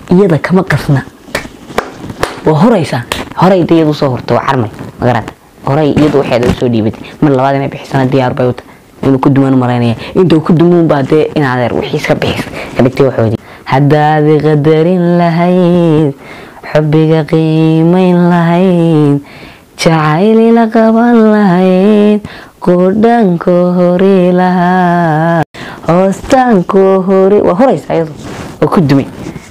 iyada kama qasna وهريسا هري ديادو soo horto carmay magarata horay iyadu waxay soo dhiibatay mar labaad inay bixisana diyaar bay u tahay inuu ku duman maleynaya intuu ku duman baade in adeer wixii iska bixis kadibtay waxoodi hadaad qadarin lahayd xubbiga qiimayn lahayd jacayl la qaban lahayd qodhanko hore lahaa hoostanko hore waa horaysa iyadu oo ku dumay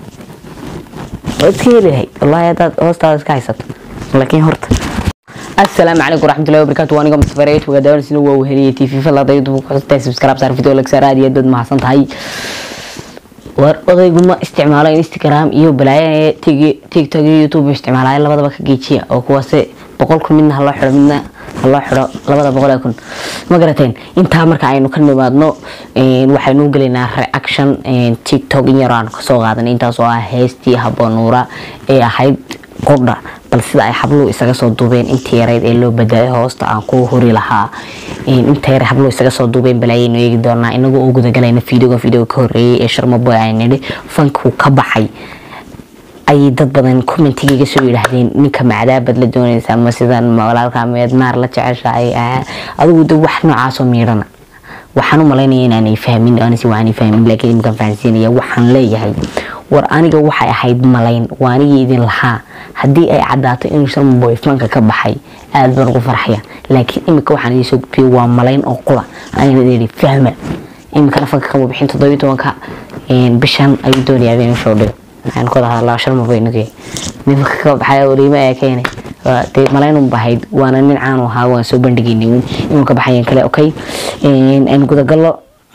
وكيلي والله هذا هوستاس كايسات لكن هرت السلام عليكم ورحمه الله وبركاته وانا قمت فريت وقدرنا سنو وهليتي في فلا ضيدو سبسكرايب صار فيديو لك سراد يدد ما حسنت هاي war odaygu ma isticmaalo Instagram iyo balaaye TikTok iyo YouTube isticmaalay labadaba ka geejiya oo kuwaase 100 midna hal xiro midna hal xiro labada 100 ma garateen inta marka aynu ka nimaadno waxaynu galeynaa reaction TikTok yaraan ka soo qaadanay intaas oo ah heestii Haboonura ee ahayd qodha bal sida ay hablo isaga soo duubeen intii yareed ee loo badalay hoosta aan ku hori lahaa inta yar hablo isaga soo duubeen balaaye inuu eegi doonaa inagu ugu dagalayna video ka horeeyay ee Sharma Boy ay nidhi fanku ka baxay ay dad badan commentiga soo yiraahdeen ninka macdaabad la doonaysa ama sidan walaalka meed naar la jeceshahay adigu dad wax noocaas oo miirana waxaan u maleynayay inaan fahmin si waan fahmin laakiin ma fahansiinaya waxaan leeyahay war aniga waxay ahayd malayn waanigi idin lahaa hadii ay cadaato in Sharma Boy fanka ka baxay aad baan ugu farxaya laakiin imika waxaan idin soo gudbiyay waa malayn oo qula ayna idin fahma imika fanka ka bixin 17ka bishan ay doonayaan in soo dhigo aan ku hadalaa Sharma Boy nagay nimka ka baxay wariima ay keenay te malayn u bahayd waana nin caan oo waan soo bandhigaynay inuu ka baxayeen kale okay aan guda galo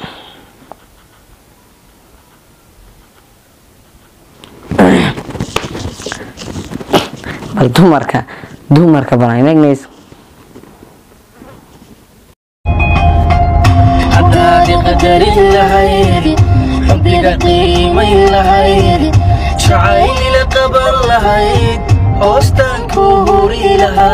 bal dumarka balaay magnees hadaad qadarin lahayd xubbiga qiimayn lahayd jacayl la qaban lahayd hoostanko hori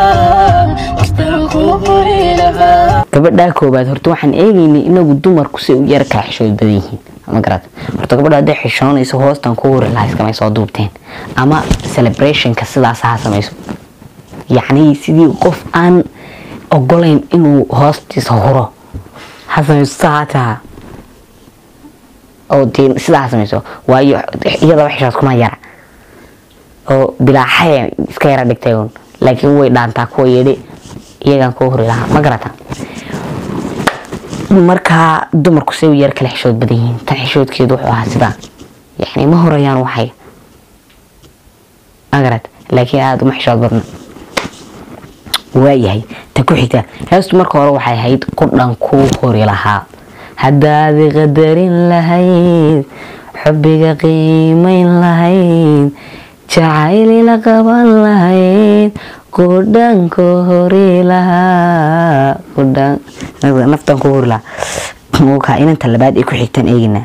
lahaa gabadha koobaad horta waxaan eegaynay inagu dumarku si u yar ka xishood badan yihiin ama garad horta gabadha hadday xishoonayso hoostan ku hori lahayd kama soo duubteen ama celebration ka sidaas ha samayso يعني سيدي قف عن أقولين إنه هاستي صهرة حسن الساعة أو دين سيدا حسن يسوع وأي يلا وحشة كم يرى أو بلا حياة سكيرة دكتيون لكن هو دان تاكو يدي يجان كوهر لها ما قرأتها مركها دمر كسيو يركل حشود بدين تحشود كيدو حسدا يعني ما هو ريان وحي ما قرأت لكن هذا محشود بدنا waayahay ta ku xigta heestu marka hore waxay ahayd qodhan ku hori lahaa hadaad qadarin lahayd xubbiga qiimayn lahayd jacayl la qaban lahayd qodhanko hori lahaa qodhan naftan ku hori lahaa muuka inta labaad ay ku xigtaan eegina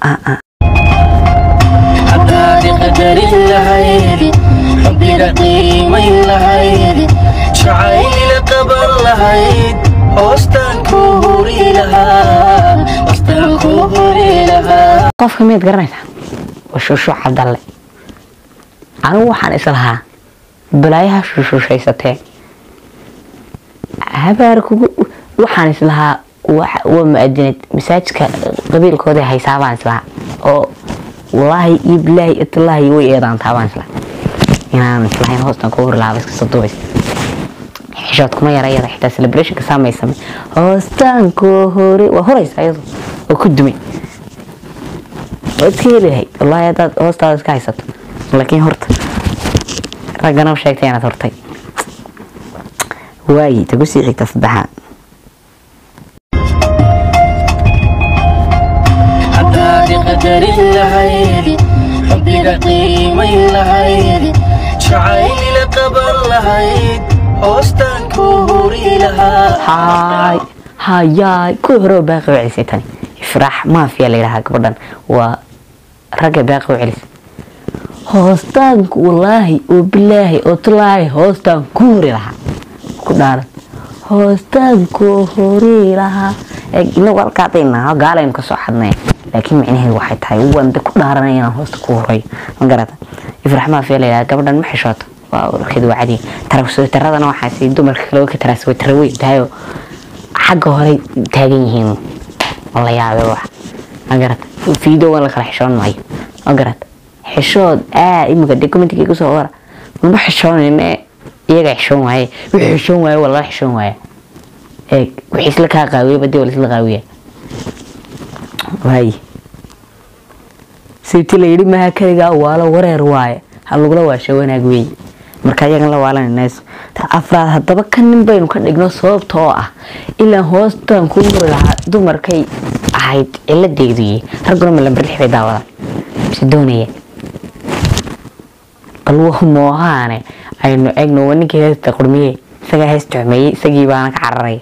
hadaad qadarin lahayd xubbiga qiimayn lahayd jacayl la qaban lahayd hoostanko hori lahaa qofka meed garanaysaa وشوشو عبد الله أنا وحنا إسلها بلايها شوشو شيء ستة هبارك وحنا إسلها ومأدنة مساجك قبيل كودي هاي سابان إسلها أو والله يبلاي إطلاع يوي إيران تابان إسلها يعني إسلها هوستن كور لابس كصدوس حشاتكم يا ريال حتى سلبريشن كسامة يسمى هوستن كوري وهوريس أيضا وكدمي وكيلي هاي والله هذا هوستن كايسات لكن هرت رجعنا وشيكتي أنا هرتي واي تقولي حتى صدحان قدر اللهيد حبك قيمة اللهيد شعيل قبر اللهيد هوستن كوري لها هاي كهرو باقي وعيسيتني افرح ما في اللي لها كبردن ورقا باقي وعيس هوستن والله وبالله وطلعي هوستن كوري لها كدار هوستن كوري لها إنه قال كاتينا قال إنك صحنا laakiin micnaheedu waxay tahay waan ku dhaaranay inaan hoosta ku horay ma garata ifrax ma fiilaya gabadhan ma xishooto waa warkeed waa caadi taradana waxaa si dumarka kale ka taraasay taraway tahay xagga hore taagan yihiin wala yaabay wax ma garata fiido wala kala xishoon maayo ma garata xishood imika documentiga ku soo wara ma xishoonayne iyaga xishoon waaye wixii xishoon waaye wala xishoon waaye wixii isla ka qaawiye badii wala isla qaawiye way sidii la yiri ma kaliga wala wareer waaye hal lagula waasho wanaag weey marka iyaga la waalanayso afraad hadaba kan nin baynu ka dhigno sababtoo ah ilaa hoostan ku lahaa dumarkay ahayd ciladeedii raguna ma lambar lixay daawada si doonaya qalwo moohaane aynu eegno waninka heesta qurmiye isaga heestumay isagii baan ka cararay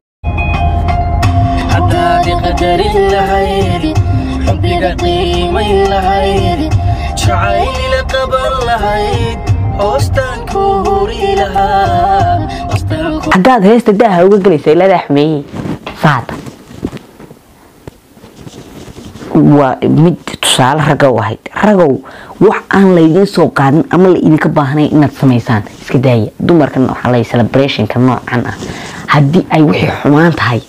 hadaa qadar ilahay xubbiga qiimay lahayd jacayl la qaban lahayd hoostan ku huri lahaa hadaad heesta daaha uga galaysay la daxmeeyay saata waa mid tusaale ragow wax aan la idin soo qaadin ama la idinka baahnay inaad sameysaan iska daaya dumarkan waxa la celebration ka noocan ah hadii ay wixii xumaan tahay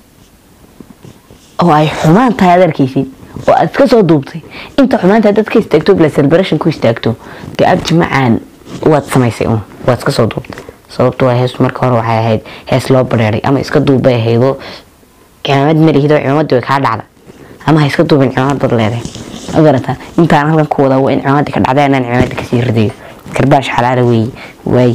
oo ay xumaan tahay adarkiisin oo aad ka soo duubtay inta xumaanta dadka istaagto bila celebration ku istaagto gaabti macaan waad samaysay waad ka soo duubtay sababtoo ah hees marka hore waxay ahayd hees loo bareeray ama iska duubay haydo ciidamad malihido ciidamadu way ka dhacda ama iska duubin ciidamad dad leedahay agarata intaan halkan ku wada waa in ciidamada ka dhacday inaan ciidamada ka sii ridayo karbaash xalaal way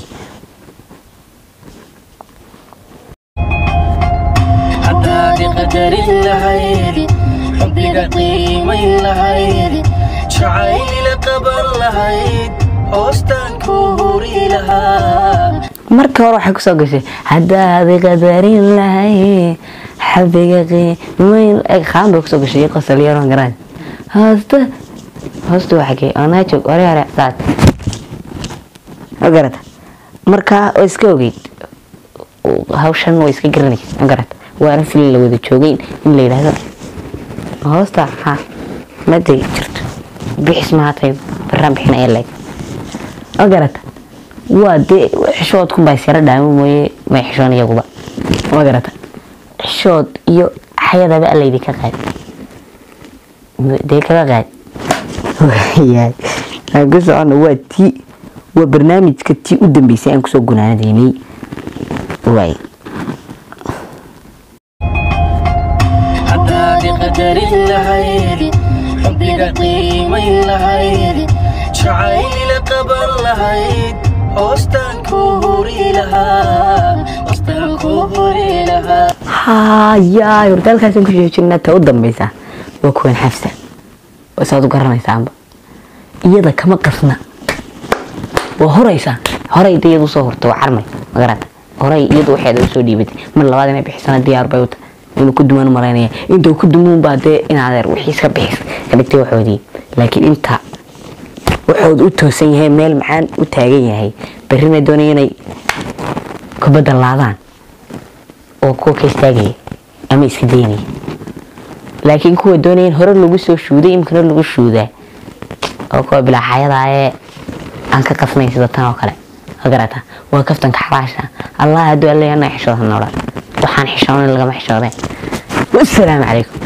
hadaa qadar ilahay xubbiga qiimay lahayd jacayl la qaban lahayd hoostan ku huri lahaa marka hore waxay ku soo gashay hadaa qadarin lahayd xubbiga qiimay qaam ku soo gashay qosol yar garaan hoosta waxa kay ana joog hore saad agarata marka oo iska ogeyd hawshan way iska garanaysaa agarata waana fil la wada joogeen in la yiraahdo hoosta ma jirto bixis ma hatay barnaamij bixin ay leeyahay agarata waa de xishood ku baysira dhaamo mooyee ma xishoon iyaguba agarata xishood iyo xayadaba alla idinka qaad deekada qaad yaay aan socon waa barnaamijka tii u dambeysay aan ku soo gunaanadeynay way hadaa qadar ilahay xubbiga qiimay lahayd jacayl la qaban lahayd hoostan ku huri lahaa yaa hordaalkaasaan ku joojinaa ta u dambeysa waa kuwan xafsa saad u garanaysaanba iyada kama qasna waa horeysaa horey iyadu soo horta waa carmay magarata horey iyadu waxeeda soo dhiibatay mar labaad inay bixisana diyaar bay u tahay inuu ku duman maraynaya intuu ku dumuun baa dee in adeer wixii iska bixis ka dhigtay waxoodii laakiin inta wuxuu u toosan yahay meel macaan u taagan yahay berrina doonay inay ku badalaadaan oo kuwa ka istaagaya ama iska daynaya laakiin kuwa doonayeen hore lagu soo shuuday imkana lagu shuudaa oo kuwa bilaaxayada aan ka qasnay sida tan oo kale agarata waa kaftanka xalaasha allah hadduu alla yana xishooda noolaa waxaan xishoonay lagama xishoodeen wassalaamu calaykum